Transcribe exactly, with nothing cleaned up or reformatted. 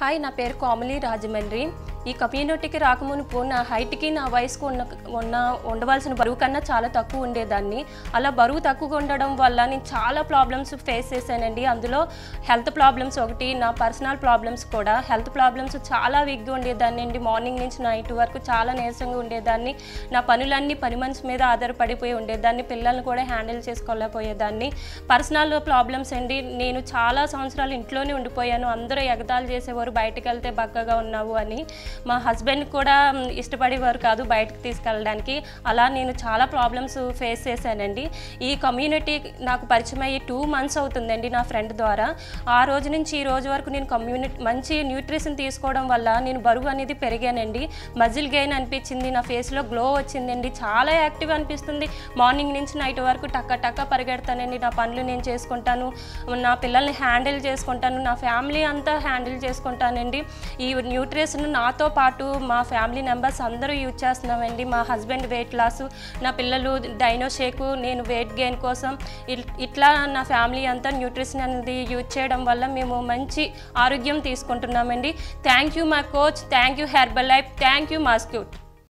Hi, నా పేరు కోమలి రాజమండ్రి. ఈ కమ్యూనిటీకి రాకమునుపు నా హైట్కి నా వయసుకు ఉన్న ఉన్న ఉండవలసిన బరువు కన్నా చాలా తక్కువ ఉండేదాన్ని. అలా బరువు తక్కువగా ఉండడం వల్ల నేను చాలా ప్రాబ్లమ్స్ ఫేస్ చేశానండి. అందులో హెల్త్ ప్రాబ్లమ్స్ ఒకటి, నా పర్సనల్ ప్రాబ్లమ్స్ కూడా. హెల్త్ ప్రాబ్లమ్స్ చాలా వీక్గా ఉండేదాన్ని అండి. మార్నింగ్ నుంచి నైట్ వరకు చాలా నీరసంగా ఉండేదాన్ని. నా పనులన్నీ పని మనిషి మీద ఆధారపడిపోయి ఉండేదాన్ని. పిల్లల్ని కూడా హ్యాండిల్ చేసుకోలేకపోయేదాన్ని. పర్సనల్ ప్రాబ్లమ్స్ అండి, నేను చాలా సంవత్సరాలు ఇంట్లోనే ఉండిపోయాను. అందరూ ఎగతాళి చేసేవారు, బయటకు వెళ్తే బక్కగా ఉన్నావు అని. మా హస్బెండ్ కూడా ఇష్టపడేవారు కాదు బయటకు తీసుకెళ్ళడానికి. అలా నేను చాలా ప్రాబ్లమ్స్ ఫేస్ చేశానండి. ఈ కమ్యూనిటీ నాకు పరిచయం అయ్యి టూ మంత్స్ అవుతుందండి నా ఫ్రెండ్ ద్వారా. ఆ రోజు నుంచి ఈ రోజు వరకు నేను కమ్యూనిటీ మంచి న్యూట్రిషన్ తీసుకోవడం వల్ల నేను బరువు అనేది పెరిగానండి. మజిల్ గెయిన్ అనిపించింది, నా ఫేస్లో గ్లో వచ్చిందండి. చాలా యాక్టివ్ అనిపిస్తుంది. మార్నింగ్ నుంచి నైట్ వరకు టక్క టక్క పరిగెడతానండి. నా పనులు నేను చేసుకుంటాను, నా పిల్లల్ని హ్యాండిల్ చేసుకుంటాను, నా ఫ్యామిలీ అంతా హ్యాండిల్ చేసుకుంటానండి. ఈ న్యూట్రిషన్ నాతో పాటు మా ఫ్యామిలీ మెంబర్స్ అందరూ యూజ్ చేస్తున్నామండి. మా హస్బెండ్ వెయిట్ లాస్, నా పిల్లలు డైనో షేకు, నేను వెయిట్ గెయిన్ కోసం, ఇట్లా నా ఫ్యామిలీ అంతా న్యూట్రిషన్ అనేది యూజ్ చేయడం వల్ల మేము మంచి ఆరోగ్యం తీసుకుంటున్నామండి. థ్యాంక్ యూ మా coach, thank you herbal life, thank you మాస్క్యూట్.